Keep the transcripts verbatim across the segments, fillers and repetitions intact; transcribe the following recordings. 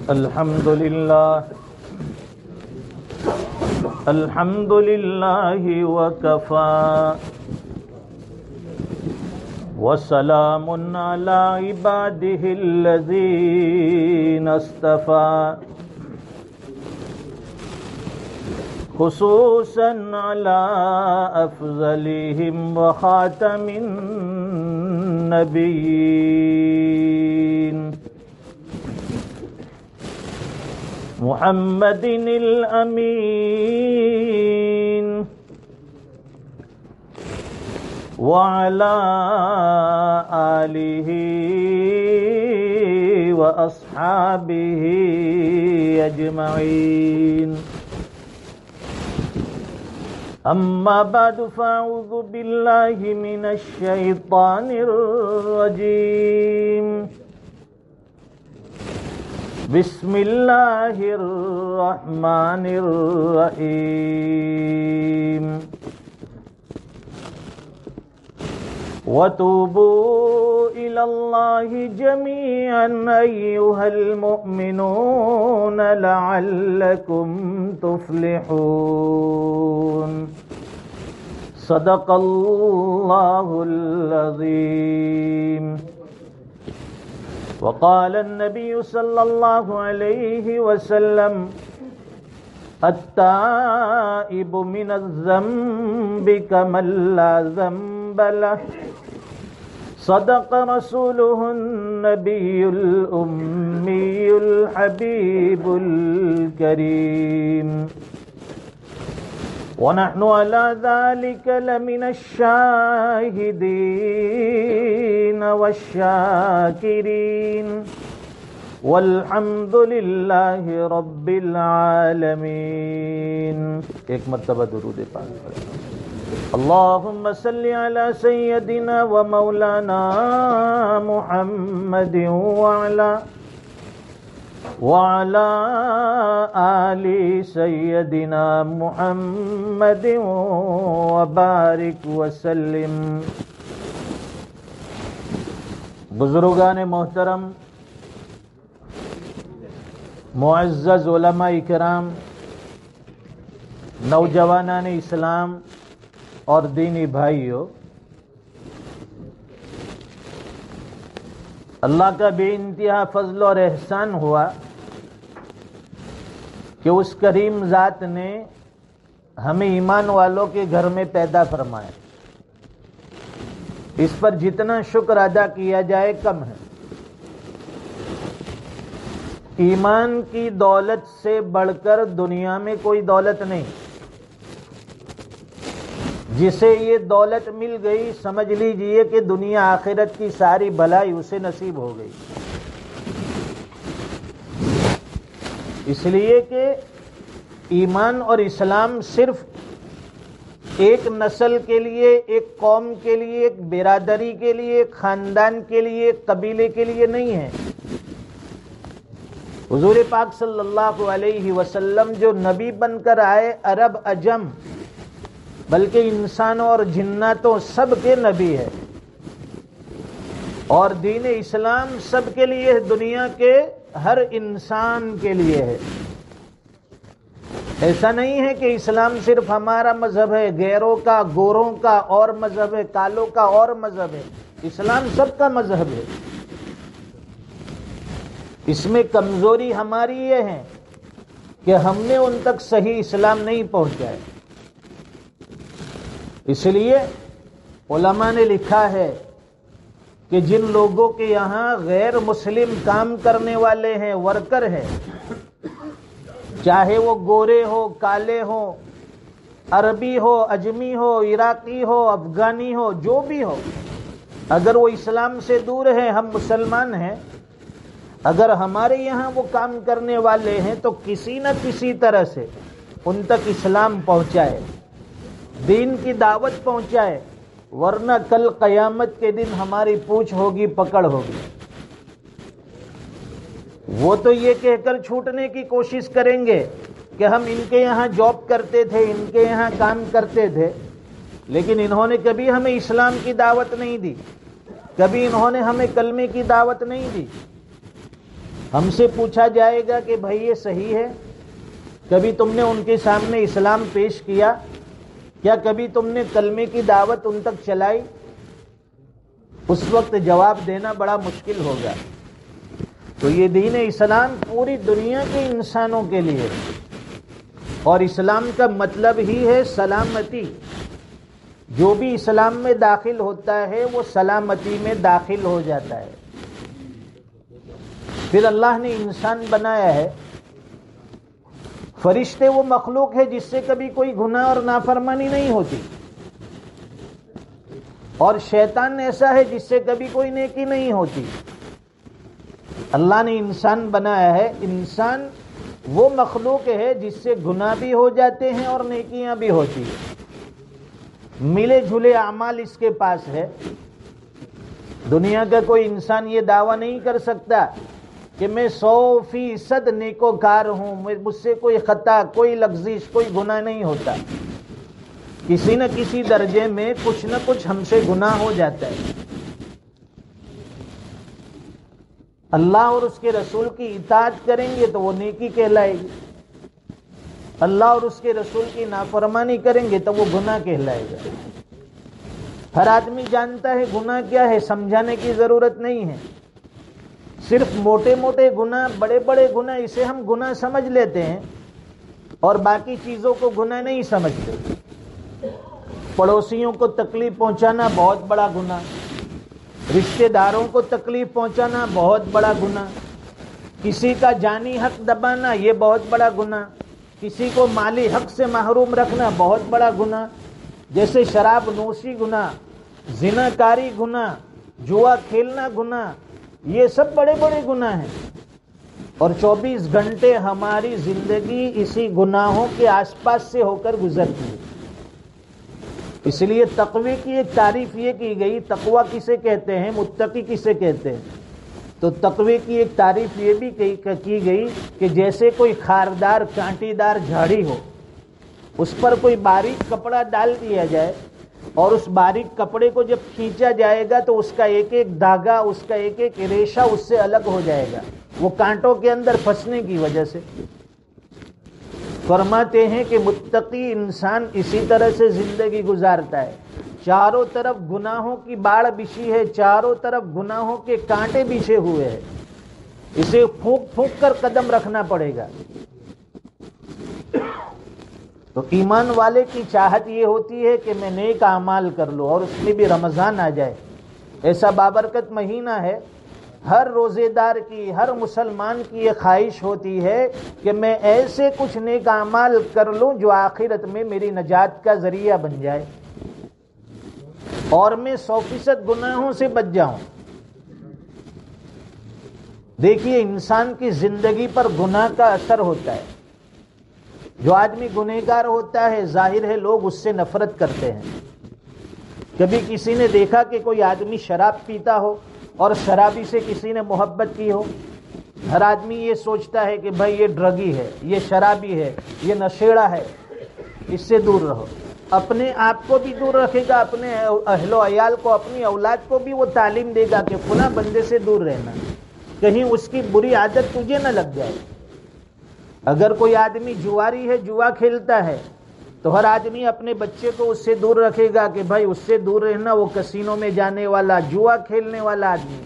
الحمد للہ الحمد للہ وکفا وسلام علی عبادہ الذین اصطفى خصوصا علی افضلہم وخاتم النبیین محمد الامین وعلى آلہ واصحابہ اجمعین اما بعد فاعوذ باللہ من الشیطان الرجیم بسم اللہ الرحمن الرحیم وَتُوبُوا إِلَى اللَّهِ جَمِيعًا أَيُّهَا الْمُؤْمِنُونَ لَعَلَّكُمْ تُفْلِحُونَ صدق اللہ العظیم وقال النبی صلی اللہ علیہ وسلم التائب من الذنب كمن لا ذنب له صدق رسوله النبی الأمی الحبیب الکریم ونحن على ذلك لمن الشاهدين والشاكرين والحمد لله رب العالمين. ایک مرتبہ درود پاک پڑھیں. اللهم صل على سيدنا ومولانا محمد وعلى وعلى آل سيدنا محمد وبارك وسلم. بزرگان محترم، معزز علماء کرام، نوجوانان اسلام اور دینی بھائیوں، اللہ کا بے انتہا فضل اور احسان ہوا کہ اس کریم ذات نے ہمیں ایمان والوں کے گھر میں پیدا فرمایا. اس پر جتنا شکر ادا کیا جائے کم ہے. ایمان کی دولت سے بڑھ کر دنیا میں کوئی دولت نہیں. جسے یہ دولت مل گئی سمجھ لیجئے کہ دنیا آخرت کی ساری بھلائی اسے نصیب ہو گئی. اس لیے کہ ایمان اور اسلام صرف ایک نسل کے لیے، ایک قوم کے لیے، ایک برادری کے لیے، ایک خاندان کے لیے، ایک قبیلے کے لیے نہیں ہے. حضور پاک صلی اللہ علیہ وسلم جو نبی بن کر آئے، عرب عجم بلکہ انسانوں اور جناتوں سب کے نبی ہے. اور دین اسلام سب کے لیے ہے، دنیا کے ہر انسان کے لیے ہے. ایسا نہیں ہے کہ اسلام صرف ہمارا مذہب ہے، غیروں کا، گوروں کا اور مذہب ہے، کالوں کا اور مذہب ہے. اسلام سب کا مذہب ہے. اس میں کمزوری ہماری یہ ہے کہ ہم نے ان تک صحیح اسلام نہیں پہنچایا. اس لیے علماء نے لکھا ہے کہ جن لوگوں کے یہاں غیر مسلم کام کرنے والے ہیں، ورکر ہیں، چاہے وہ گورے ہو، کالے ہو، عربی ہو، اجمی ہو، عراقی ہو، افغانی ہو، جو بھی ہو، اگر وہ اسلام سے دور ہیں، ہم مسلمان ہیں، اگر ہمارے یہاں وہ کام کرنے والے ہیں تو کسی نہ کسی طرح سے ان تک اسلام پہنچائے، دین کی دعوت پہنچائے، ورنہ کل قیامت کے دن ہماری پوچھ ہوگی، پکڑ ہوگی. وہ تو یہ کہہ کر چھوٹنے کی کوشش کریں گے کہ ہم ان کے یہاں جاب کرتے تھے، ان کے یہاں کام کرتے تھے، لیکن انہوں نے کبھی ہمیں اسلام کی دعوت نہیں دی، کبھی انہوں نے ہمیں کلمے کی دعوت نہیں دی. ہم سے پوچھا جائے گا کہ بھائی یہ صحیح ہے؟ کبھی تم نے ان کے سامنے اسلام پیش کیا؟ کیا کبھی تم نے کلمے کی دعوت ان تک چلائی؟ اس وقت جواب دینا بڑا مشکل ہوگا۔ تو یہ دین اسلام پوری دنیا کے انسانوں کے لیے، اور اسلام کا مطلب ہی ہے سلامتی۔ جو بھی اسلام میں داخل ہوتا ہے وہ سلامتی میں داخل ہو جاتا ہے۔ پھر اللہ نے انسان بنایا ہے۔ فرشتے وہ مخلوق ہے جس سے کبھی کوئی گناہ اور نافرمانی نہیں ہوتی، اور شیطان ایسا ہے جس سے کبھی کوئی نیکی نہیں ہوتی۔ اللہ نے انسان بنایا ہے۔ انسان وہ مخلوق ہے جس سے گناہ بھی ہو جاتے ہیں اور نیکیاں بھی ہوتی ہیں، ملے جھلے اعمال اس کے پاس ہے۔ دنیا کا کوئی انسان یہ دعویٰ نہیں کر سکتا کہ میں سو فیصد نیکوکار ہوں، مجھ سے کوئی خطا، کوئی لغزش، کوئی گناہ نہیں ہوتا۔ کسی نہ کسی درجے میں کچھ نہ کچھ ہم سے گناہ ہو جاتا ہے۔ اللہ اور اس کے رسول کی اطاعت کریں گے تو وہ نیکی کہلائے گی، اللہ اور اس کے رسول کی نافرمانی کریں گے تو وہ گناہ کہلائے گا۔ ہر آدمی جانتا ہے گناہ کیا ہے، سمجھانے کی ضرورت نہیں ہے۔ صرف موٹے موٹے گناہ، بڑے بڑے گناہ، اسے ہم گناہ سمجھ لیتے ہیں اور باقی چیزوں کو گناہ نہیں سمجھتے۔ پڑوسیوں کو تکلیف پہنچانا بہت بڑا گناہ، رشتہ داروں کو تکلیف پہنچانا بہت بڑا گناہ، کسی کا جانی حق دبانا یہ بہت بڑا گناہ، کسی کو مالی حق سے محروم رکھنا بہت بڑا گناہ، جیسے شراب نوشی گناہ، زنا کاری گناہ، جوا کھیلنا گناہ، یہ سب بڑے بڑے گناہ ہیں۔ اور چوبیس گھنٹے ہماری زندگی اسی گناہوں کے آس پاس سے ہو کر گزرتی ہے۔ اس لیے تقوی کی ایک تعریف یہ کی گئی، تقوی کسے کہتے ہیں، متقی کسے کہتے ہیں؟ تو تقوی کی ایک تعریف یہ بھی کی گئی کہ جیسے کوئی خاردار کانٹی دار جھاڑی ہو، اس پر کوئی باریک کپڑا ڈال دیا جائے اور اس باریک کپڑے کو جب کھینچا جائے گا تو اس کا ایک ایک دھاگا، اس کا ایک ایک ریشہ اس سے الگ ہو جائے گا، وہ کانٹوں کے اندر پھنسنے کی وجہ سے۔ فرماتے ہیں کہ متقی انسان اسی طرح سے زندگی گزارتا ہے، چاروں طرف گناہوں کی باڑ بچھی ہے، چاروں طرف گناہوں کے کانٹے بچھے ہوئے ہیں، اسے پھونک پھونک کر قدم رکھنا پڑے گا۔ تو ایمان والے کی چاہت یہ ہوتی ہے کہ میں نیک اعمال کر لوں، اور اس میں بھی رمضان آ جائے، ایسا بابرکت مہینہ ہے۔ ہر روزے دار کی، ہر مسلمان کی یہ خواہش ہوتی ہے کہ میں ایسے کچھ نیک اعمال کر لوں جو آخرت میں میری نجات کا ذریعہ بن جائے اور میں سو فیصد گناہوں سے بچ جاؤں۔ دیکھیے انسان کی زندگی پر گناہ کا اثر ہوتا ہے۔ جو آدمی گنہگار ہوتا ہے ظاہر ہے لوگ اس سے نفرت کرتے ہیں۔ کبھی کسی نے دیکھا کہ کوئی آدمی شراب پیتا ہو اور شرابی سے کسی نے محبت کی ہو؟ ہر آدمی یہ سوچتا ہے کہ بھائی یہ ڈرگی ہے، یہ شرابی ہے، یہ نشیڑا ہے، اس سے دور رہو۔ اپنے آپ کو بھی دور رکھے گا، اپنے اہل و عیال کو، اپنی اولاد کو بھی وہ تعلیم دے گا کہ فلاں بندے سے دور رہنا، کہیں اس کی بری عادت تجھے نہ لگ جائے۔ اگر کوئی آدمی جواری ہے، جوا کھیلتا ہے، تو ہر آدمی اپنے بچے کو اس سے دور رکھے گا کہ بھائی اس سے دور رہنا، وہ کسینوں میں جانے والا، جوا کھیلنے والا آدمی۔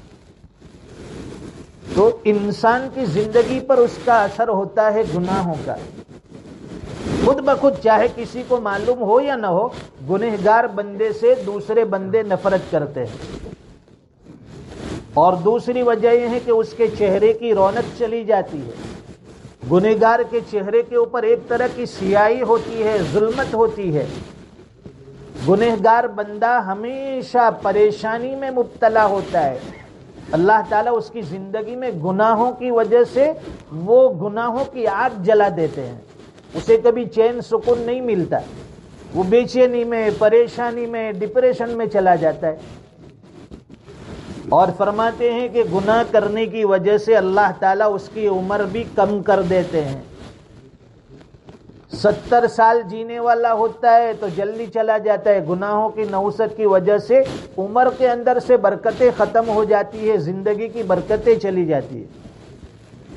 تو انسان کی زندگی پر اس کا اثر ہوتا ہے گناہوں کا، خود بخود، چاہے کسی کو معلوم ہو یا نہ ہو، گنہگار بندے سے دوسرے بندے نفرت کرتے ہیں۔ اور دوسری وجہ یہ ہے کہ اس کے چہرے کی رونق چلی جاتی ہے۔ گنہگار کے چہرے کے اوپر ایک طرح کی سیاہی ہوتی ہے، ظلمت ہوتی ہے۔ گنہگار بندہ ہمیشہ پریشانی میں مبتلا ہوتا ہے۔ اللہ تعالیٰ اس کی زندگی میں گناہوں کی وجہ سے وہ گناہوں کی آگ جلا دیتے ہیں، اسے کبھی چین سکون نہیں ملتا، وہ بے چینی میں، پریشانی میں، ڈپریشن میں چلا جاتا ہے۔ اور فرماتے ہیں کہ گناہ کرنے کی وجہ سے اللہ تعالیٰ اس کی عمر بھی کم کر دیتے ہیں۔ ستر سال جینے والا ہوتا ہے تو جلدی چلا جاتا ہے، گناہوں کی نحوست کی وجہ سے عمر کے اندر سے برکتیں ختم ہو جاتی ہے، زندگی کی برکتیں چلی جاتی ہے۔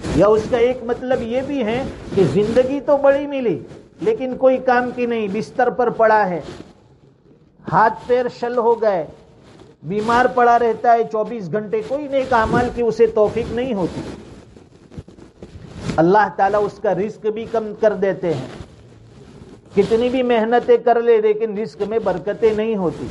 یا اس کا ایک مطلب یہ بھی ہے کہ زندگی تو بڑی ملی لیکن کوئی کام کی نہیں، بستر پر پڑا ہے، ہاتھ پیر شل ہو گئے، بیمار پڑا رہتا ہے چوبیس گھنٹے، کوئی نیک اعمال کی اسے توفیق نہیں ہوتی، اللہ تعالیٰ اس کا رزق بھی کم کر دیتے ہیں، کتنی بھی محنتیں کر لے لیکن رزق میں برکتیں نہیں ہوتی۔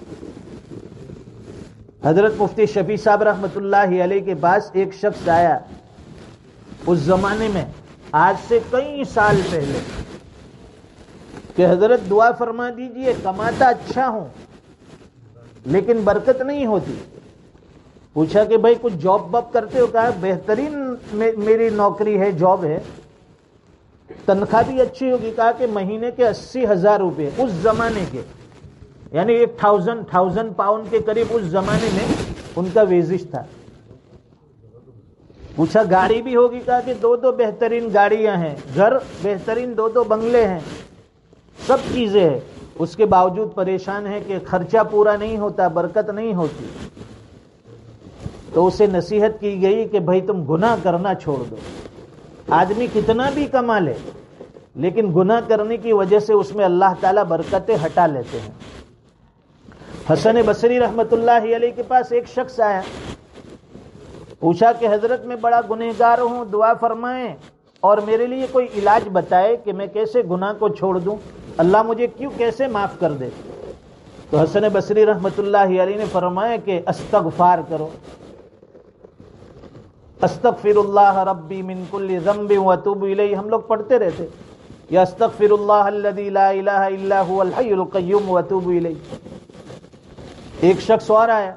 حضرت مفتی شفیع صاحب رحمۃ اللہ علیہ کے پاس ایک شخص آیا اس زمانے میں، آج سے کئی سال پہلے، کہ حضرت دعا فرما دیجئے، کماتا اچھا ہوں لیکن برکت نہیں ہوتی۔ پوچھا کہ بھائی کچھ جاب باب کرتے ہو؟ کہا بہترین میری نوکری ہے، جاب ہے، تنخواہ بھی اچھی ہوگی۔ کہا کہ مہینے کے اسی ہزار روپے اس زمانے کے، یعنی ایک تھاؤزنڈ تھاؤزنڈ پاؤنڈ کے قریب اس زمانے میں ان کا ویزش تھا۔ پوچھا گاڑی بھی ہوگی؟ کہا کہ دو دو بہترین گاڑیاں ہیں، گھر بہترین، دو دو بنگلے ہیں، سب چیزیں ہیں، اس کے باوجود پریشان ہے کہ خرچہ پورا نہیں ہوتا، برکت نہیں ہوتی۔ تو اسے نصیحت کی گئی کہ بھائی تم گناہ کرنا چھوڑ دو۔ آدمی کتنا بھی کما لے لیکن گناہ کرنے کی وجہ سے اس میں اللہ تعالیٰ برکتیں ہٹا لیتے ہیں۔ حسن بصری رحمت اللہ علیہ کے پاس ایک شخص آیا، پوچھا کہ حضرت میں بڑا گنہگار ہوں، دعا فرمائیں اور میرے لیے کوئی علاج بتائے کہ میں کیسے گناہ کو چھوڑ دوں، اللہ مجھے کیوں کیسے معاف کر دے۔ تو حسن بصری رحمت اللہ علیہ نے فرمایا کہ استغفار کرو، استغفر اللہ ربی من کل ذنب واتوب الیہ، ہم لوگ پڑھتے رہتے، یا استغفر اللہ الذی لا الہ الا هو الحی القیوم واتوب الیہ۔ ایک شخص اور آیا،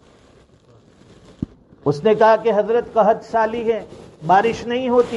اس نے کہا کہ حضرت قحط سالی ہے، بارش نہیں ہوتی،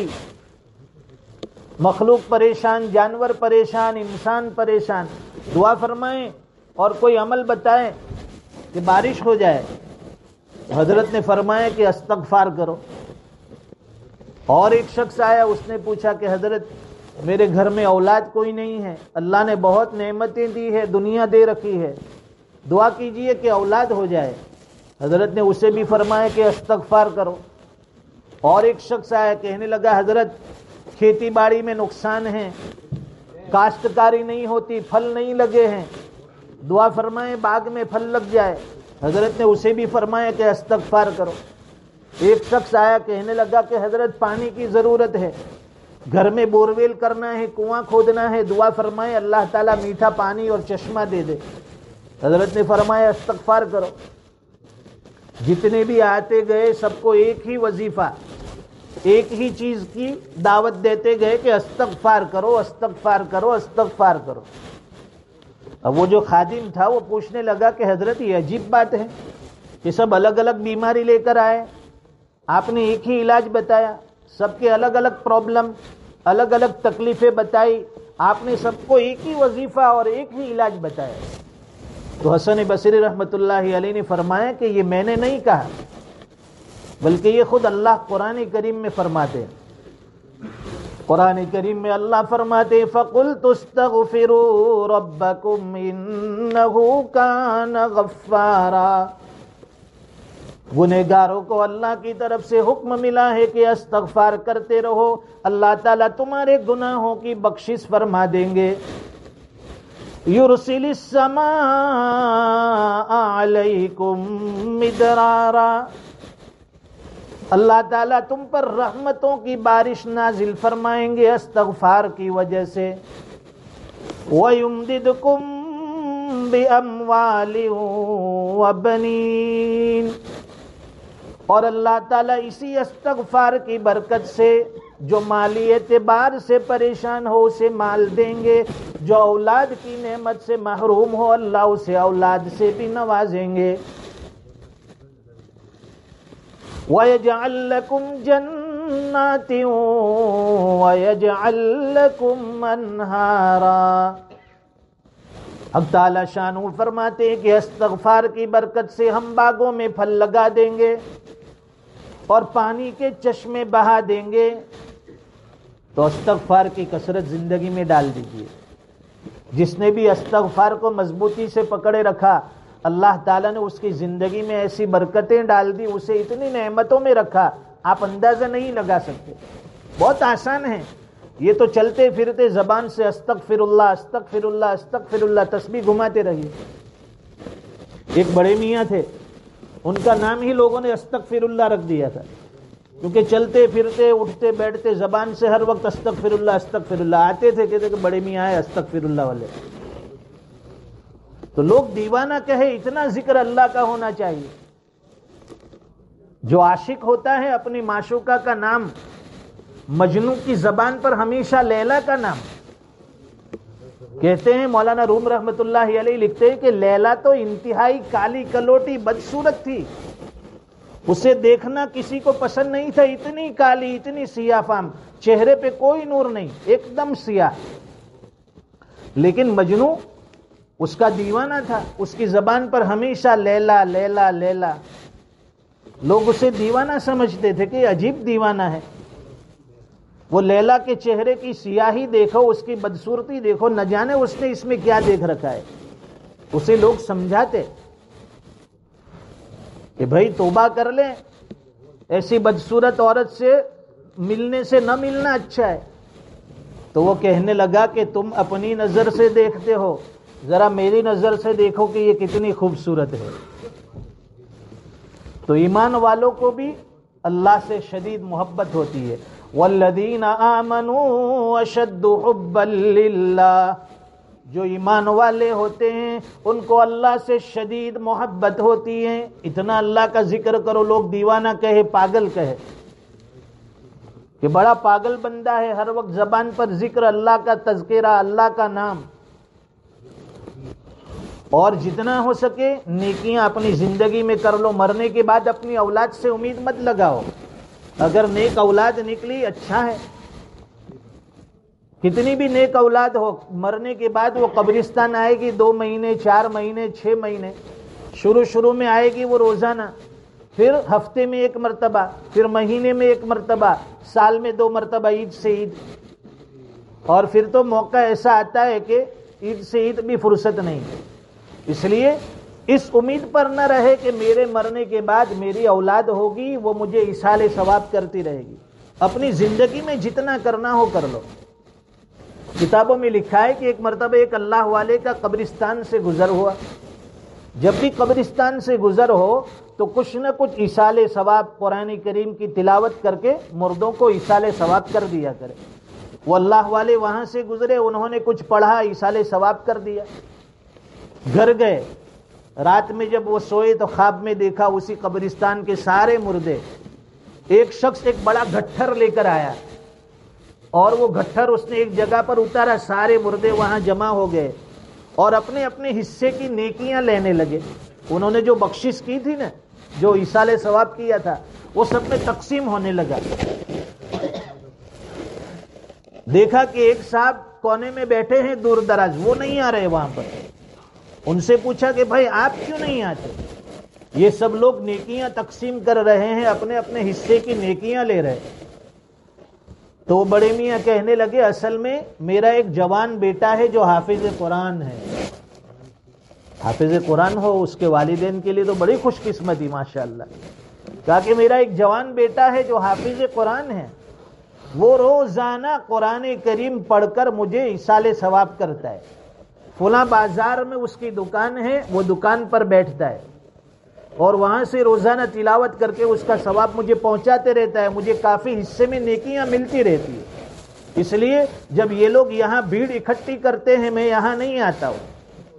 مخلوق پریشان، جانور پریشان، انسان پریشان، دعا فرمائیں اور کوئی عمل بتائیں کہ بارش ہو جائے۔ حضرت نے فرمایا کہ استغفار کرو۔ اور ایک شخص آیا، اس نے پوچھا کہ حضرت میرے گھر میں اولاد کوئی نہیں ہے، اللہ نے بہت نعمتیں دی ہے، دنیا دے رکھی ہے، دعا کیجئے کہ اولاد ہو جائے۔ حضرت نے اسے بھی فرمایا کہ استغفار کرو۔ اور ایک شخص آیا، کہنے لگا حضرت کھیتی باڑی میں نقصان ہے، کاشتکاری نہیں ہوتی، پھل نہیں لگے ہیں، دعا فرمائیں باغ میں پھل لگ جائے۔ حضرت نے اسے بھی فرمایا کہ استغفار کرو۔ ایک شخص آیا، کہنے لگا کہ حضرت پانی کی ضرورت ہے، گھر میں بورویل کرنا ہے، کنواں کھودنا ہے، دعا فرمائیں اللہ تعالیٰ میٹھا پانی اور چشمہ دے دے۔ حضرت نے فرمایا استغفار کرو۔ جتنے بھی آتے گئے سب کو ایک ہی وظیفہ، ایک ہی چیز کی دعوت دیتے گئے کہ استغفار کرو، استغفار کرو، استغفار کرو۔ اب وہ جو خادم تھا وہ پوچھنے لگا کہ حضرت یہ عجیب بات ہے کہ سب الگ الگ بیماری لے کر آئے، آپ نے ایک ہی علاج بتایا، سب کے الگ الگ پرابلم، الگ الگ تکلیفیں بتائی، آپ نے سب کو ایک ہی وظیفہ اور ایک ہی علاج بتایا۔ تو حسن بصری رحمت اللہ علیہ نے فرمایا کہ یہ میں نے نہیں کہا، بلکہ یہ خود اللہ قرآن کریم میں فرماتے ہیں۔ قرآن کریم میں اللہ فرماتے فَقُلْتُ اسْتَغْفِرُوا رَبَّكُمْ إِنَّهُ كَانَ غَفَّارًا۔ گنہگاروں کو اللہ کی طرف سے حکم ملا ہے کہ استغفار کرتے رہو، اللہ تعالیٰ تمہارے گناہوں کی بخشش فرما دیں گے۔ یرسل السماء علیکم مدرارا، اللہ تعالیٰ تم پر رحمتوں کی بارش نازل فرمائیں گے استغفار کی وجہ سے۔ وَيُمْدِدْكُمْ بِأَمْوَالٍ وَبَنِينَ، اور اللہ تعالیٰ اسی استغفار کی برکت سے جو مالی اعتبار سے پریشان ہو اسے مال دیں گے، جو اولاد کی نعمت سے محروم ہو اللہ اسے اولاد سے بھی نوازیں گے۔ وَيَجْعَلْ لَكُمْ جَنَّاتٍ وَيَجْعَلْ لَكُمْ أَنْهَارًا۔ اب تعالیٰ شانہ فرماتے ہیں کہ استغفار کی برکت سے ہم باغوں میں پھل لگا دیں گے اور پانی کے چشمے بہا دیں گے۔ تو استغفار کی کثرت زندگی میں ڈال دیجیے۔ جس نے بھی استغفار کو مضبوطی سے پکڑے رکھا، اللہ تعالیٰ نے اس کی زندگی میں ایسی برکتیں ڈال دی، اسے اتنی نعمتوں میں رکھا آپ اندازہ نہیں لگا سکتے، بہت آسان ہے. یہ تو چلتے پھرتے زبان سے استغفر اللہ استغفر اللہ استغفر اللہ تسبیح گھماتے رہیے. ایک بڑے میاں تھے، ان کا نام ہی لوگوں نے استغفر اللہ رکھ دیا تھا، کیونکہ چلتے پھرتے اٹھتے بیٹھتے زبان سے ہر وقت استغفر اللہ استغفر اللہ. آتے تھے کہتے کہ بڑے میاں آئے استغفر اللہ والے. تو لوگ دیوانہ کہے اتنا ذکر اللہ کا ہونا چاہیے. جو عاشق ہوتا ہے اپنی معشوقہ کا نام، مجنوں کی زبان پر ہمیشہ لیلا کا نام. کہتے ہیں مولانا روم رحمت اللہ علیہ لکھتے ہیں کہ لیلا تو انتہائی کالی کلوٹی بدصورت تھی، اسے دیکھنا کسی کو پسند نہیں تھا، اتنی کالی اتنی سیاہ فام، چہرے پہ کوئی نور نہیں، ایک دم سیاہ. لیکن مجنوں اس کا دیوانہ تھا، اس کی زبان پر ہمیشہ لیلا لیلا لیلا. لوگ اسے دیوانہ سمجھتے تھے کہ یہ عجیب دیوانہ ہے. وہ لیلا کے چہرے کی سیاہی دیکھو، اس کی بدصورتی دیکھو، نہ جانے اس نے اس میں کیا دیکھ رکھا ہے. اسے لوگ سمجھاتے کہ بھائی توبہ کر لیں، ایسی بدصورت عورت سے ملنے سے نہ ملنا اچھا ہے. تو وہ کہنے لگا کہ تم اپنی نظر سے دیکھتے ہو، ذرا میری نظر سے دیکھو کہ یہ کتنی خوبصورت ہے. تو ایمان والوں کو بھی اللہ سے شدید محبت ہوتی ہے. والذین آمنوا اشد حبا للہ، جو ایمان والے ہوتے ہیں ان کو اللہ سے شدید محبت ہوتی ہے. اتنا اللہ کا ذکر کرو، لوگ دیوانہ کہے پاگل کہے کہ بڑا پاگل بندہ ہے، ہر وقت زبان پر ذکر اللہ کا تذکرہ اللہ کا نام. اور جتنا ہو سکے نیکیاں اپنی زندگی میں کر لو. مرنے کے بعد اپنی اولاد سے امید مت لگاؤ. اگر نیک اولاد نکلی اچھا ہے، کتنی بھی نیک اولاد ہو، مرنے کے بعد وہ قبرستان آئے گی دو مہینے چار مہینے چھ مہینے. شروع شروع میں آئے گی وہ روزانہ، پھر ہفتے میں ایک مرتبہ، پھر مہینے میں ایک مرتبہ، سال میں دو مرتبہ عید سے عید. اور پھر تو موقع ایسا آتا ہے کہ عید سے عید بھی فرصت نہیں. اس لیے اس امید پر نہ رہے کہ میرے مرنے کے بعد میری اولاد ہوگی وہ مجھے ایصال ثواب کرتی رہے گی. اپنی زندگی میں جتنا کرنا ہو کر لو. کتابوں میں لکھا ہے کہ ایک مرتبہ ایک اللہ والے کا قبرستان سے گزر ہوا. جب بھی قبرستان سے گزر ہو تو کچھ نہ کچھ ایصال ثواب قرآن کریم کی تلاوت کر کے مردوں کو ایصال ثواب کر دیا کرے. وہ اللہ والے وہاں سے گزرے، انہوں نے کچھ پڑھا، ایصال ثواب کر دیا. گھر گئے، رات میں جب وہ سوئے تو خواب میں دیکھا اسی قبرستان کے سارے مردے. ایک شخص ایک بڑا گٹھر لے کر آیا اور وہ گٹھر اس نے ایک جگہ پر اتارا، سارے مردے وہاں جمع ہو گئے اور اپنے اپنے حصے کی نیکیاں لینے لگے. انہوں نے جو بخشش کی تھی نا، جو ایصال ثواب کیا تھا، وہ سب میں تقسیم ہونے لگا. دیکھا کہ ایک صاحب کونے میں بیٹھے ہیں دور دراز، وہ نہیں آ رہے وہاں پر. ان سے پوچھا کہ بھائی آپ کیوں نہیں آتے؟ یہ سب لوگ نیکیاں تقسیم کر رہے ہیں، اپنے اپنے حصے کی نیکیاں لے رہے. تو بڑے میاں کہنے لگے اصل میں میرا ایک جوان بیٹا ہے جو حافظ قرآن ہے. حافظ قرآن ہو اس کے والدین کے لیے تو بڑی خوش قسمتی ماشاءاللہ. کہا کہ میرا ایک جوان بیٹا ہے جو حافظ قرآن ہے، وہ روزانہ قرآن کریم پڑھ کر مجھے ایصال ثواب کرتا ہے. فلاں بازار میں اس کی دکان ہے، وہ دکان پر بیٹھتا ہے اور وہاں سے روزانہ تلاوت کر کے اس کا ثواب مجھے پہنچاتے رہتا ہے. مجھے کافی حصے میں نیکیاں ملتی رہتی ہے. اس لیے جب یہ لوگ یہاں بھیڑ اکٹھی کرتے ہیں میں یہاں نہیں آتا ہوں.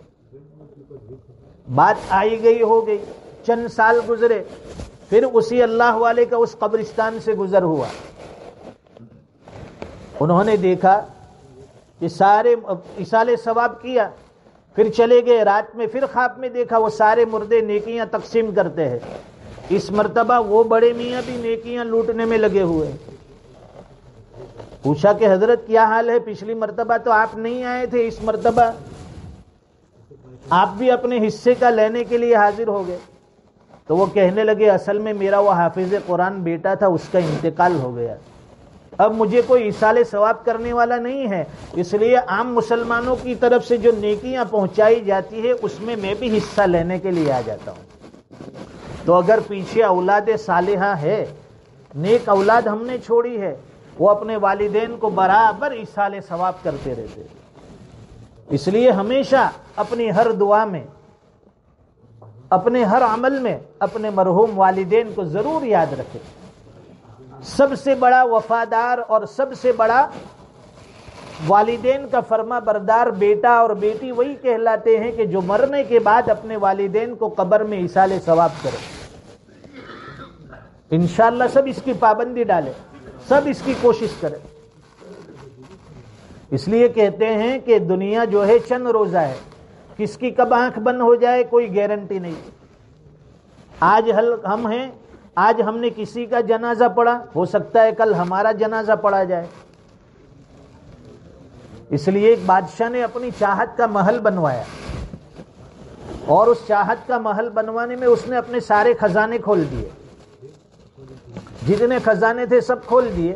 بات آئی گئی ہو گئی، چند سال گزرے، پھر اسی اللہ والے کا اس قبرستان سے گزر ہوا. انہوں نے دیکھا کہ سارے ایصال ثواب کیا، پھر چلے گئے. رات میں پھر خواب میں دیکھا وہ سارے مردے نیکیاں تقسیم کرتے ہیں. اس مرتبہ وہ بڑے میاں بھی نیکیاں لوٹنے میں لگے ہوئے. پوچھا کہ حضرت کیا حال ہے؟ پچھلی مرتبہ تو آپ نہیں آئے تھے، اس مرتبہ آپ بھی اپنے حصے کا لینے کے لیے حاضر ہو گئے. تو وہ کہنے لگے اصل میں میرا وہ حافظ قرآن بیٹا تھا، اس کا انتقال ہو گیا. اب مجھے کوئی ایصال ثواب کرنے والا نہیں ہے، اس لیے عام مسلمانوں کی طرف سے جو نیکیاں پہنچائی جاتی ہے اس میں میں بھی حصہ لینے کے لیے آ جاتا ہوں. تو اگر پیچھے اولاد صالحہ ہے نیک اولاد ہم نے چھوڑی ہے، وہ اپنے والدین کو برابر ایصال ثواب کرتے رہتے. اس لیے ہمیشہ اپنی ہر دعا میں، اپنے ہر عمل میں اپنے مرحوم والدین کو ضرور یاد رکھیں. سب سے بڑا وفادار اور سب سے بڑا والدین کا فرما بردار بیٹا اور بیٹی وہی کہلاتے ہیں کہ جو مرنے کے بعد اپنے والدین کو قبر میں ایصال ثواب کرے. انشاءاللہ سب اس کی پابندی ڈالیں، سب اس کی کوشش کریں. اس لیے کہتے ہیں کہ دنیا جو ہے چند روزہ ہے، کس کی کب آنکھ بند ہو جائے کوئی گارنٹی نہیں. آج ہم ہیں، آج ہم نے کسی کا جنازہ پڑھا، ہو سکتا ہے کل ہمارا جنازہ پڑھا جائے. اس لیے ایک بادشاہ نے اپنی چاہت کا محل بنوایا، اور اس چاہت کا محل بنوانے میں اس نے اپنے سارے خزانے کھول دیے. جتنے خزانے تھے سب کھول دیے.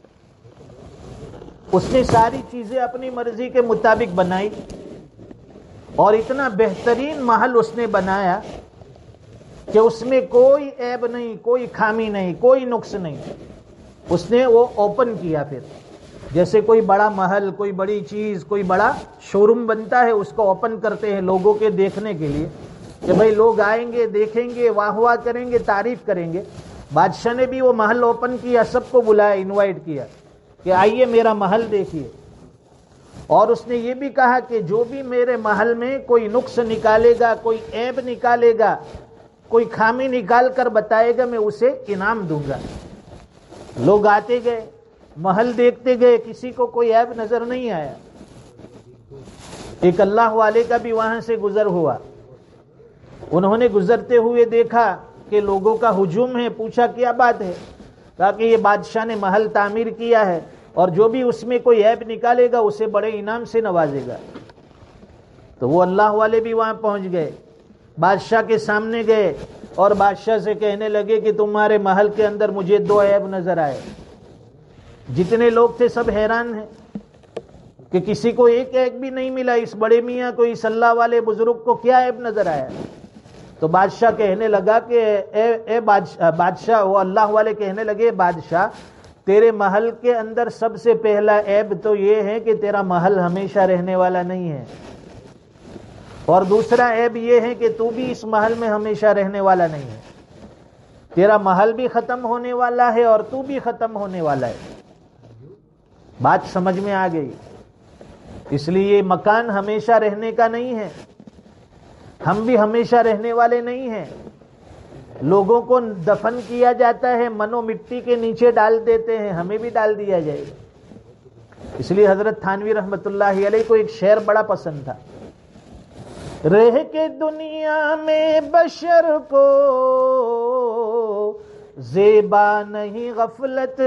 اس نے ساری چیزیں اپنی مرضی کے مطابق بنائی، اور اتنا بہترین محل اس نے بنایا کہ اس میں کوئی عیب نہیں، کوئی خامی نہیں، کوئی نقص نہیں. اس نے وہ اوپن کیا. پھر جیسے کوئی بڑا محل، کوئی بڑی چیز، کوئی بڑا شو روم بنتا ہے، اس کو اوپن کرتے ہیں لوگوں کے دیکھنے کے لیے کہ بھئی لوگ آئیں گے، دیکھیں گے، واہ واہ کریں گے، تعریف کریں گے. بادشاہ نے بھی وہ محل اوپن کیا، سب کو بلایا، انوائٹ کیا کہ آئیے میرا محل دیکھیے. اور اس نے یہ بھی کہا کہ جو بھی میرے محل میں کوئی نقص نکالے گا، کوئی عیب نکالے گا، کوئی خامی نکال کر بتائے گا، میں اسے انعام دوں گا. لوگ آتے گئے، محل دیکھتے گئے، کسی کو کوئی عیب نظر نہیں آیا. ایک اللہ والے کا بھی وہاں سے گزر ہوا. انہوں نے گزرتے ہوئے دیکھا کہ لوگوں کا ہجوم ہے. پوچھا کیا بات ہے؟ کہا کہ یہ بادشاہ نے محل تعمیر کیا ہے، اور جو بھی اس میں کوئی عیب نکالے گا اسے بڑے انعام سے نوازے گا. تو وہ اللہ والے بھی وہاں پہنچ گئے، بادشاہ کے سامنے گئے، اور بادشاہ سے کہنے لگے کہ تمہارے محل کے اندر مجھے دو عیب نظر آئے. جتنے لوگ تھے سب حیران ہیں کہ کسی کو ایک عیب بھی نہیں ملا. اس بڑے میاں کو، اس اللہ والے بزرگ کو کیا عیب نظر آیا؟ تو بادشاہ کہنے لگا کہ اے اے بادشاہ, بادشاہ وہ اللہ والے کہنے لگے بادشاہ تیرے محل کے اندر سب سے پہلا عیب تو یہ ہے کہ تیرا محل ہمیشہ رہنے والا نہیں ہے، اور دوسرا عیب یہ ہے کہ تو بھی اس محل میں ہمیشہ رہنے والا نہیں ہے. تیرا محل بھی ختم ہونے والا ہے اور تو بھی ختم ہونے والا ہے. بات سمجھ میں آ گئی؟ اس لیے یہ مکان ہمیشہ رہنے کا نہیں ہے، ہم بھی ہمیشہ رہنے والے نہیں ہیں. لوگوں کو دفن کیا جاتا ہے، منو مٹی کے نیچے ڈال دیتے ہیں، ہمیں بھی ڈال دیا جائے گا. اس لیے حضرت تھانوی رحمۃ اللہ علیہ کو ایک شعر بڑا پسند تھا. رہ کے دنیا میں بشر کو زیبا نہیں غفلت،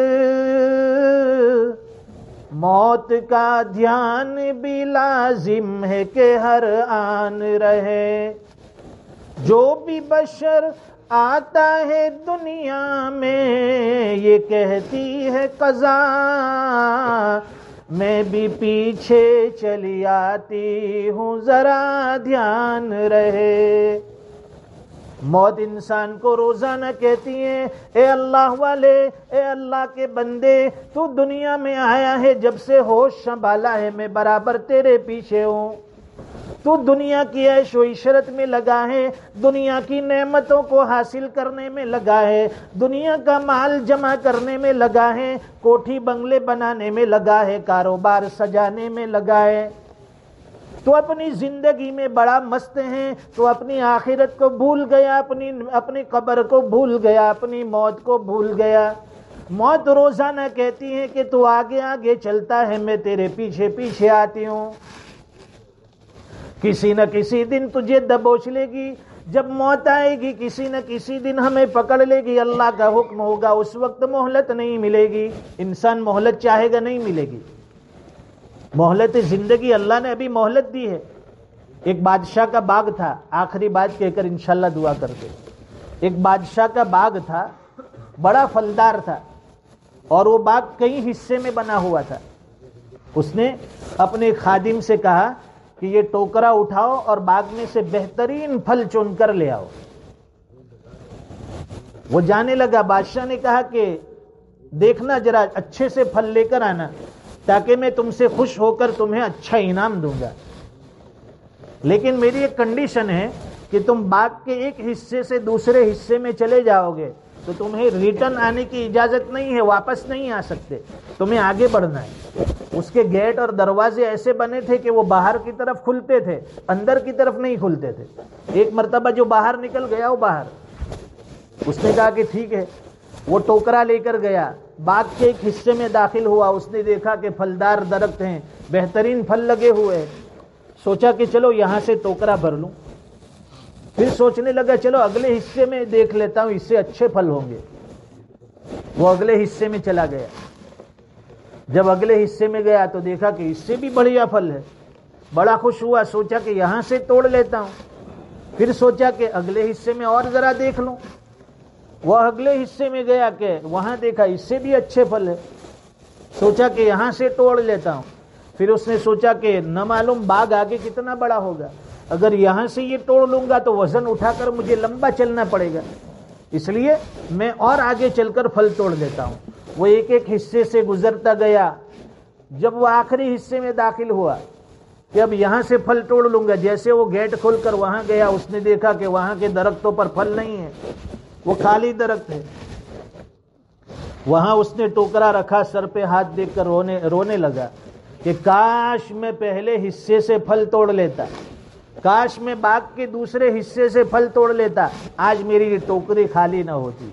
موت کا دھیان بھی لازم ہے کہ ہر آن رہے. جو بھی بشر آتا ہے دنیا میں یہ کہتی ہے قضا، میں بھی پیچھے چلی آتی ہوں ذرا دھیان رہے. موت انسان کو روزانہ کہتی ہے اے اللہ والے، اے اللہ کے بندے، تو دنیا میں آیا ہے، جب سے ہوش سنبھالا ہے میں برابر تیرے پیچھے ہوں. تو دنیا کی عیش و عشرت میں لگا ہے، دنیا کی نعمتوں کو حاصل کرنے میں لگا ہے، دنیا کا مال جمع کرنے میں لگا ہے، کوٹھی بنگلے بنانے میں لگا ہے، کاروبار سجانے میں لگا ہے. تو اپنی زندگی میں بڑا مست ہے، تو اپنی آخرت کو بھول گیا، اپنی اپنی قبر کو بھول گیا، اپنی موت کو بھول گیا. موت روزانہ کہتی ہے کہ تو آگے آگے چلتا ہے، میں تیرے پیچھے پیچھے آتی ہوں. کسی نہ کسی دن تجھے دبوچ لے گی. جب موت آئے گی کسی نہ کسی دن ہمیں پکڑ لے گی، اللہ کا حکم ہوگا، اس وقت مہلت نہیں ملے گی. انسان مہلت چاہے گا نہیں ملے گی. مہلت زندگی اللہ نے ابھی مہلت دی ہے. ایک بادشاہ کا باغ تھا، آخری بات کہہ کر انشاءاللہ دعا کرتے. ایک بادشاہ کا باغ تھا، بڑا پھلدار تھا، اور وہ باغ کئی حصے میں بنا ہوا تھا. اس نے اپنے خادم سے کہا کہ یہ ٹوکرا اٹھاؤ اور باغ میں سے بہترین پھل چن کر لے آؤ. وہ جانے لگا. بادشاہ نے کہا کہ دیکھنا ذرا اچھے سے پھل لے کر آنا تاکہ میں تم سے خوش ہو کر تمہیں اچھا انعام دوں گا، لیکن میری ایک کنڈیشن ہے کہ تم باغ کے ایک حصے سے دوسرے حصے میں چلے جاؤ گے تو تمہیں ریٹرن آنے کی اجازت نہیں ہے، واپس نہیں آ سکتے، تمہیں آگے بڑھنا ہے۔ اس کے گیٹ اور دروازے ایسے بنے تھے کہ وہ باہر کی طرف کھلتے تھے، اندر کی طرف نہیں کھلتے تھے۔ ایک مرتبہ جو باہر نکل گیا وہ باہر، اس نے کہا کہ ٹھیک ہے، وہ ٹوکرا لے کر گیا، باغ کے ایک حصے میں داخل ہوا، اس نے دیکھا کہ پھلدار درخت ہیں، بہترین پھل لگے ہوئے ہیں، سوچا کہ چلو یہاں سے ٹوکرا بھر لوں، پھر سوچنے لگا چلو اگلے حصے میں دیکھ لیتا ہوں، اس سے اچھے پھل ہوں گے۔ وہ اگلے حصے میں چلا گیا، جب اگلے حصے میں گیا تو دیکھا کہ اس سے بھی بڑھیا پھل ہے، بڑا خوش ہوا، سوچا کہ یہاں سے توڑ لیتا ہوں، پھر سوچا کہ اگلے حصے میں اور ذرا دیکھ لوں۔ وہ اگلے حصے میں گیا کہ وہاں دیکھا اس سے بھی اچھے پھل ہے، سوچا کہ یہاں سے توڑ لیتا ہوں، پھر اس نے سوچا کہ نہ معلوم باغ آگے کتنا بڑا ہوگا، اگر یہاں سے یہ توڑ لوں گا تو وزن اٹھا کر مجھے لمبا چلنا پڑے گا، اس لیے میں اور آگے چل کر پھل توڑ لیتا ہوں۔ وہ ایک ایک حصے سے گزرتا گیا، جب وہ آخری حصے میں داخل ہوا کہ اب یہاں سے پھل توڑ لوں گا، جیسے وہ گیٹ کھول کر وہاں گیا، اس نے دیکھا کہ وہاں کے درختوں پر پھل نہیں ہے، وہ خالی درخت ہے۔ وہاں اس نے ٹوکرا رکھا، سر پہ ہاتھ دیکھ کر رونے رونے لگا کہ کاش میں پہلے حصے سے پھل توڑ لیتا، کاش میں باغ کے دوسرے حصے سے پھل توڑ لیتا، آج میری ٹوکری خالی نہ ہوتی۔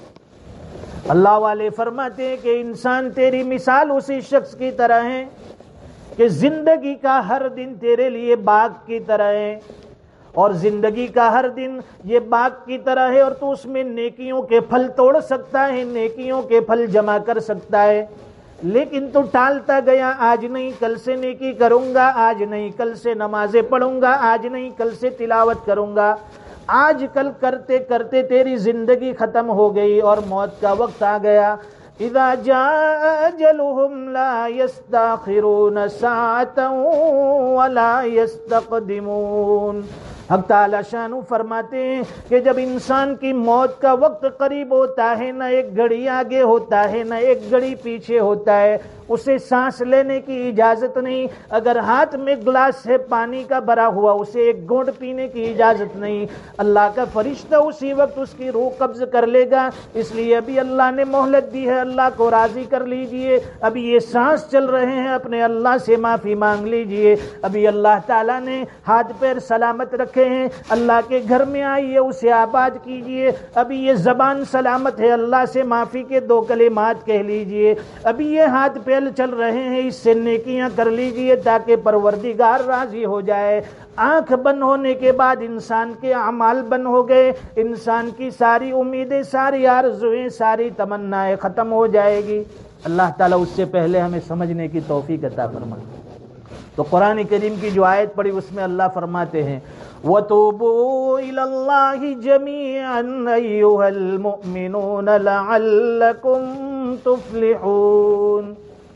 اللہ والے فرماتے ہیں کہ انسان تیری مثال اسی شخص کی طرح ہے کہ زندگی کا ہر دن تیرے لیے باغ کی طرح ہے، اور زندگی کا ہر دن یہ باغ کی طرح ہے، اور تو اس میں نیکیوں کے پھل توڑ سکتا ہے، نیکیوں کے پھل جمع کر سکتا ہے، لیکن تو ٹالتا گیا، آج نہیں کل سے نیکی کروں گا، آج نہیں کل سے نمازیں پڑھوں گا، آج نہیں کل سے تلاوت کروں گا، آج کل کرتے کرتے تیری زندگی ختم ہو گئی اور موت کا وقت آ گیا۔ اذا جاء اجلهم لا يستاخرون ساعة ولا يستقدمون۔ حق تعالی شانو فرماتے ہیں کہ جب انسان کی موت کا وقت قریب ہوتا ہے، نہ ایک گھڑی آگے ہوتا ہے نہ ایک گھڑی پیچھے ہوتا ہے، اسے سانس لینے کی اجازت نہیں، اگر ہاتھ میں گلاس ہے پانی کا بھرا ہوا اسے ایک گھونٹ پینے کی اجازت نہیں، اللہ کا فرشتہ اسی وقت اس کی روح قبض کر لے گا۔ اس لیے ابھی اللہ نے مہلت دی ہے، اللہ کو راضی کر لیجئے، ابھی یہ سانس چل رہے ہیں، اپنے اللہ سے معافی مانگ لیجئے، ابھی اللہ تعالیٰ نے ہاتھ پیر سلامت رکھے ہیں، اللہ کے گھر میں آئیے، اسے آباد کیجئے، ابھی یہ زبان سلامت ہے، اللہ سے معافی کے دو کلمات کہہ لیجئے، ابھی یہ ہاتھ پیر چل رہے ہیں، اس سے نیکیاں کر لیجئے تاکہ پروردگار راضی ہو جائے۔ آنکھ بند ہونے کے بعد انسان کے اعمال بند ہو گئے، انسان کی ساری امیدیں، ساری آرزویں، ساری تمنائیں ختم ہو جائے گی۔ اللہ تعالیٰ اس سے پہلے ہمیں سمجھنے کی توفیق عطا فرمائے۔ تو قرآن کریم کی جو آیت پڑھی اس میں اللہ فرماتے ہیں وَتُوبُوا إِلَى اللَّهِ جَمِيعًا أَيُّهَا الْمُؤْمِنُونَ لَعَلَّكُمْ تُفْلِحُونَ،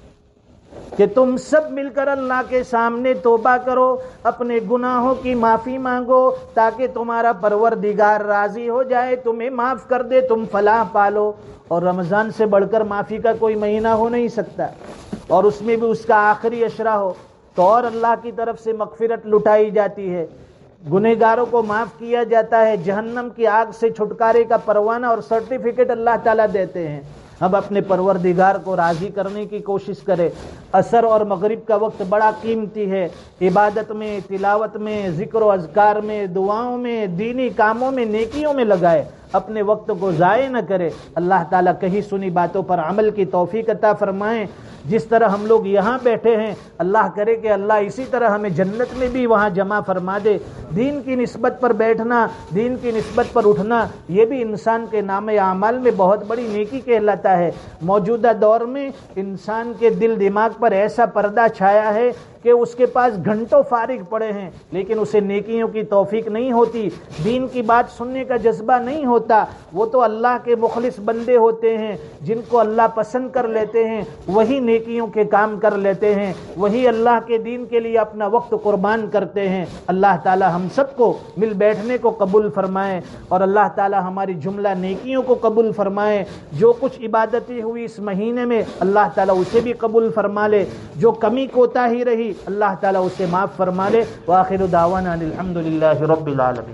کہ تم سب مل کر اللہ کے سامنے توبہ کرو، اپنے گناہوں کی معافی مانگو تاکہ تمہارا پروردگار راضی ہو جائے، تمہیں معاف کر دے، تم فلاح پالو۔ اور رمضان سے بڑھ کر معافی کا کوئی مہینہ ہو نہیں سکتا، اور اس میں بھی اس کا آخری عشرہ ہو تو اور اللہ کی طرف سے مغفرت لٹائی جاتی ہے، گنہگاروں کو معاف کیا جاتا ہے، جہنم کی آگ سے چھٹکارے کا پروانہ اور سرٹیفکیٹ اللہ تعالیٰ دیتے ہیں۔ اب اپنے پروردگار کو راضی کرنے کی کوشش کرے۔ عصر اور مغرب کا وقت بڑا قیمتی ہے، عبادت میں، تلاوت میں، ذکر و اذکار میں، دعاؤں میں، دینی کاموں میں، نیکیوں میں لگائے، اپنے وقت کو ضائع نہ کرے۔ اللہ تعالیٰ کہیں سنی باتوں پر عمل کی توفیق عطا فرمائیں۔ جس طرح ہم لوگ یہاں بیٹھے ہیں، اللہ کرے کہ اللہ اسی طرح ہمیں جنت میں بھی وہاں جمع فرما دے۔ دین کی نسبت پر بیٹھنا، دین کی نسبت پر اٹھنا، یہ بھی انسان کے نام اعمال میں بہت بڑی نیکی کہلاتا ہے۔ موجودہ دور میں انسان کے دل دماغ پر ایسا پردہ چھایا ہے کہ اس کے پاس گھنٹوں فارغ پڑے ہیں لیکن اسے نیکیوں کی توفیق نہیں ہوتی، دین کی بات سننے کا جذبہ نہیں ہوتا۔ وہ تو اللہ کے مخلص بندے ہوتے ہیں جن کو اللہ پسند کر لیتے ہیں، وہی نیکی نیکیوں کے کام کر لیتے ہیں, وہی اللہ کے دین کے لیے اپنا وقت قربان کرتے ہیں. اللہ تعالی ہم سب کو مل بیٹھنے کو قبول فرمائے اور اللہ تعالی ہماری جملہ نیکیوں کو قبول فرمائے. جو کچھ عبادتیں ہوئی اس مہینے میں اللہ تعالی اسے بھی قبول فرما لے, جو کمی کوتاہی رہی اللہ تعالی اسے معاف فرما لے. وآخر دعوانا الحمد للہ رب العالمین.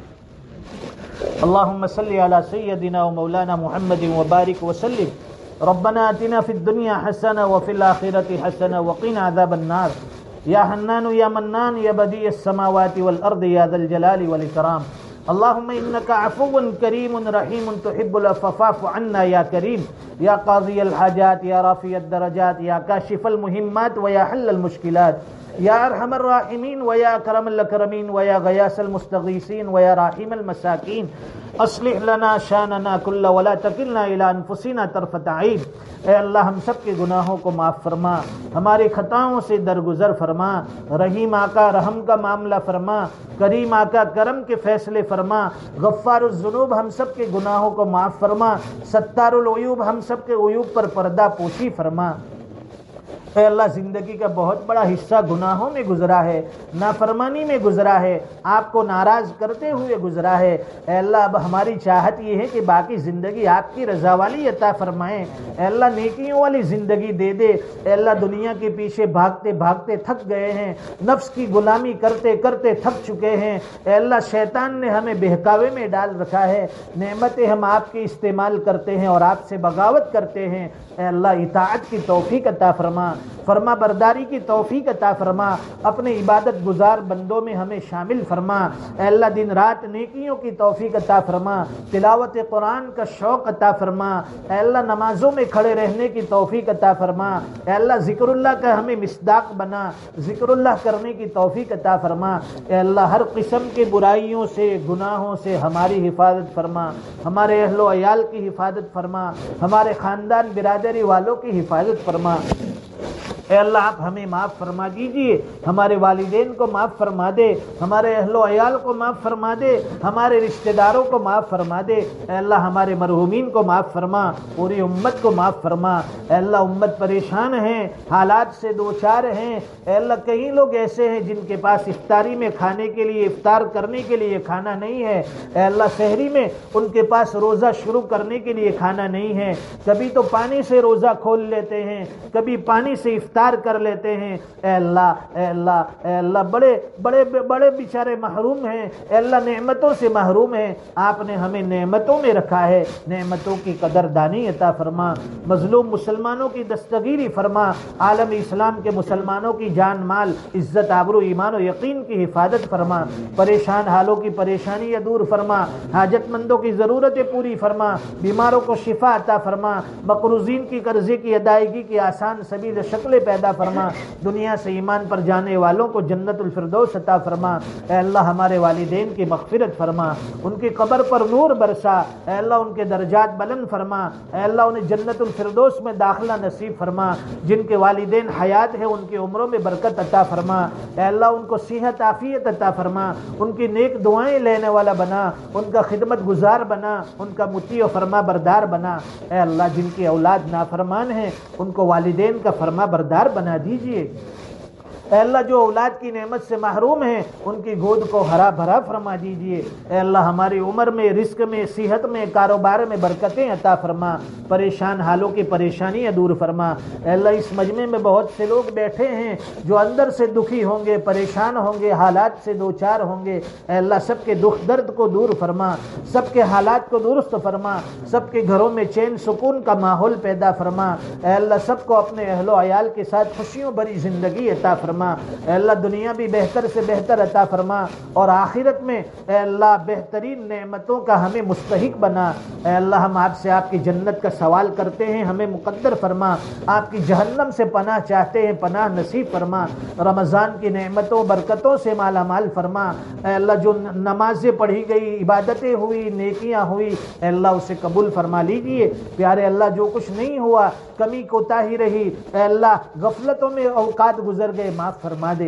اللهم صل على سيدنا ومولانا محمد وبارك وسلم. ربنا آتنا في الدنيا حسنة وفي الآخرة حسنة وقنا عذاب النار. يا حنان يا منان يا بديع السماوات والأرض يا ذا الجلال والإكرام. اللهم إنك عفو كريم رحيم تحب العفو فاعف عنا يا كريم. يا قاضي الحاجات يا رافع الدرجات يا كاشف المهمات ويا حل المشكلات يا أرحم الراحمين ويا أكرم الأكرمين ويا غياث المستغيثين ويا راحم المساكين. اصلح لنا شاننا كله ولا تكلنا إلى أنفسنا طرفة عين. اے اللہ ہم سب کے گناہوں کو معاف فرما, ہماری خطاؤں سے درگزر فرما. رحیم آقا رحم کا معاملہ فرما, کریم آقا کرم کے فیصلے فرما. غفار الذنوب ہم سب کے گناہوں کو معاف فرما. ستار العیوب ہم سب کے عیوب پر پردہ پوشی فرما. اے اللہ زندگی کا بہت بڑا حصہ گناہوں میں گزرا ہے, نافرمانی میں گزرا ہے, آپ کو ناراض کرتے ہوئے گزرا ہے. اے اللہ اب ہماری چاہت یہ ہے کہ باقی زندگی آپ کی رضا والی عطا فرمائیں. اے اللہ نیکیوں والی زندگی دے دے. اے اللہ دنیا کے پیچھے بھاگتے بھاگتے تھک گئے ہیں, نفس کی غلامی کرتے کرتے تھک چکے ہیں. اے اللہ شیطان نے ہمیں بہکاوے میں ڈال رکھا ہے, نعمتیں ہم آپ کی استعمال کرتے ہیں اور آپ سے بغاوت کرتے ہیں. اے اللہ اطاعت کی توفیق عطا فرما, فرما برداری کی توفیق عطا فرما. اپنے عبادت گزار بندوں میں ہمیں شامل فرما. اے اللہ دن رات نیکیوں کی توفیق عطا فرما, تلاوت قرآن کا شوق عطا فرما. اے اللہ نمازوں میں کھڑے رہنے کی توفیق عطا فرما. اے اللہ ذکر اللہ کا ہمیں مصداق بنا, ذکر اللہ کرنے کی توفیق عطا فرما. اے اللہ ہر قسم کے برائیوں سے گناہوں سے ہماری حفاظت فرما, ہمارے اہل و عیال کی حفاظت فرما, ہمارے خاندان برادری والوں کی حفاظت فرما. اے اللہ آپ ہمیں معاف فرما دیجئے, ہمارے والدین کو معاف فرما دے, ہمارے اہل و عیال کو معاف فرما دے, ہمارے رشتہ داروں کو معاف فرما دے. اے اللہ ہمارے مرحومین کو معاف فرما, پوری امت کو معاف فرما. اے اللہ امت پریشان ہیں, حالات سے دو چار ہیں. اے اللہ کئی لوگ ایسے ہیں جن کے پاس افطاری میں کھانے کے لیے, افطار کرنے کے لیے کھانا نہیں ہے. اے اللہ سحری میں ان کے پاس روزہ شروع کرنے کے لیے کھانا نہیں ہے. کبھی تو پانی سے روزہ کھول لیتے ہیں, کبھی پانی سے افطار کر لیتے ہیں. اے اللہ اے اللہ اے اللہ بڑے بڑے بڑے بیچارے محروم ہیں. اے اللہ نعمتوں سے محروم ہیں. آپ نے ہمیں نعمتوں میں رکھا ہے, نعمتوں کی قدر دانی عطا فرما. مظلوم مسلمانوں کی دستگیری فرما, عالم اسلام کے مسلمانوں کی جان مال عزت آبرو ایمان و یقین کی حفاظت فرما. پریشان حالوں کی پریشانیاں دور فرما, حاجت مندوں کی ضرورتیں پوری فرما, بیماروں کو شفا عطا فرما, مقروضین کی قرضے کی ادائیگی کی آسان سبیل شکلیں پیدا فرما. دنیا سے ایمان پر جانے والوں کو جنت الفردوس عطا فرما. اے اللہ ہمارے والدین کی مغفرت فرما, ان کی قبر پر نور برسا. اے اللہ ان کے درجات بلند فرما. اے اللہ انہیں جنت الفردوس میں داخلہ نصیب فرما. جن کے والدین حیات ہیں ان کی عمروں میں برکت عطا فرما. اے اللہ ان کو صحت عافیت عطا فرما, ان کی نیک دعائیں لینے والا بنا, ان کا خدمت گزار بنا, ان کا مطیع و فرما بردار بنا. اے اللہ جن کی اولاد نافرمان ہیں ان کو والدین کا فرما بردار بنا دیجئے. اے اللہ جو اولاد کی نعمت سے محروم ہیں ان کی گود کو ہرا بھرا فرما دیجئے. اے اللہ ہماری عمر میں, رزق میں, صحت میں, کاروبار میں برکتیں عطا فرما. پریشان حالوں کی پریشانیاں دور فرما. اے اللہ اس مجمع میں بہت سے لوگ بیٹھے ہیں جو اندر سے دکھی ہوں گے, پریشان ہوں گے, حالات سے دو چار ہوں گے. اے اللہ سب کے دکھ درد کو دور فرما, سب کے حالات کو درست فرما, سب کے گھروں میں چین سکون کا ماحول پیدا فرما. اے اللہ سب کو اپنے اہل و عیال کے ساتھ خوشیوں بھری زندگی عطا فرما. اے اللہ دنیا بھی بہتر سے بہتر عطا فرما اور آخرت میں اے اللہ بہترین نعمتوں کا ہمیں مستحق بنا. اے اللہ ہم آپ سے آپ کی جنت کا سوال کرتے ہیں, ہمیں مقدر فرما. آپ کی جہنم سے پناہ چاہتے ہیں, پناہ نصیب فرما. رمضان کی نعمتوں برکتوں سے مالا مال فرما. اے اللہ جو نمازیں پڑھی گئی, عبادتیں ہوئی, نیکیاں ہوئی, اے اللہ اسے قبول فرما لیجئے. پیارے اللہ جو کچھ نہیں ہوا, کمی کوتاہی رہی, اے اللہ غفلتوں میں اوقات گزر گئے, معاف فرما دے.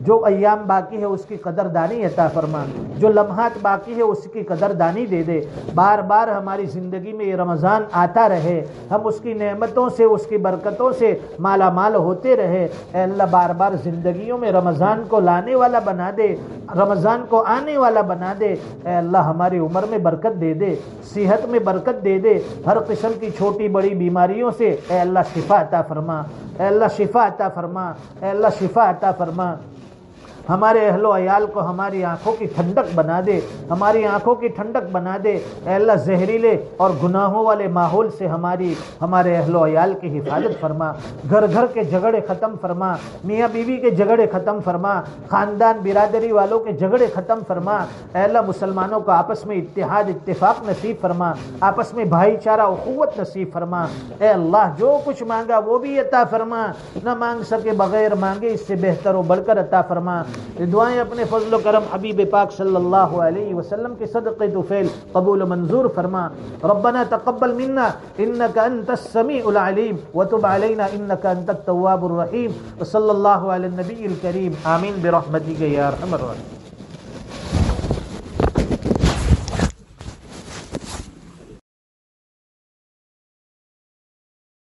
جو ایام باقی ہے اس کی قدردانی عطا فرما، جو لمحات باقی ہے اس کی قدردانی دے دے، بار بار ہماری زندگی میں یہ رمضان آتا رہے، ہم اس کی نعمتوں سے اس کی برکتوں سے مالا مال ہوتے رہے۔ اے اللہ بار بار زندگیوں میں رمضان کو لانے والا بنا دے، رمضان کو آنے والا بنا دے۔ اے اللہ ہماری عمر میں برکت دے دے، صحت میں برکت دے دے، ہر قسم کی چھوٹی بڑی بیماریوں سے اے اللہ شفا عطا فرما، اے اللہ شفا عطا فرما، اے اللہ شفا عطا فرما۔ ہمارے اہل و عیال کو ہماری آنکھوں کی ٹھنڈک بنا دے، ہماری آنکھوں کی ٹھنڈک بنا دے۔ اے اللہ زہریلے اور گناہوں والے ماحول سے ہماری ہمارے اہل و عیال کی حفاظت فرما، گھر گھر کے جھگڑے ختم فرما، میاں بیوی کے جھگڑے ختم فرما، خاندان برادری والوں کے جھگڑے ختم فرما۔ اے اللہ مسلمانوں کو آپس میں اتحاد اتفاق نصیب فرما، آپس میں بھائی چارہ اخوت نصیب فرما۔ اے اللہ جو کچھ مانگا وہ بھی عطا فرما، نہ مانگ سکے بغیر مانگے اس سے بہتر و بڑھ کر عطا فرما۔ یہ دعائیں اپنے فضل و کرم حبیب پاک صلی اللہ علیہ وسلم کے صدقے طفیل قبول و منظور فرما۔ ربنا تقبل منا انك انت السميع العليم وتب علينا انك انت التواب الرحيم وصلى الله على النبي الكريم آمين برحمتك يا ارحم الراحمين۔